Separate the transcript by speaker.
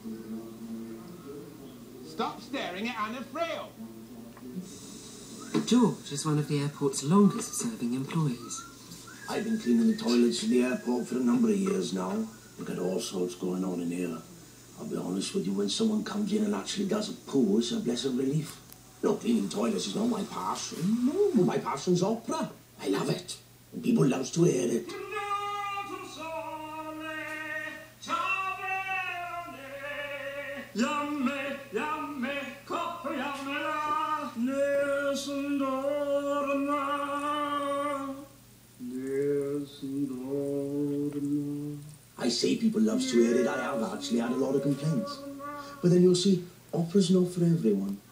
Speaker 1: Stop staring at Anna Frail.
Speaker 2: George is one of the airport's longest-serving employees.
Speaker 3: I've been cleaning the toilets in the airport for a number of years now. We've got all sorts going on in here. I'll be honest with you, when someone comes in and actually does a poo, it's a blessed relief. No, cleaning toilets is not my passion. No, my passion's opera. I love it. And people love to hear it. I say people love to hear it. I have actually had a lot of complaints. But then you'll see, opera's not for everyone.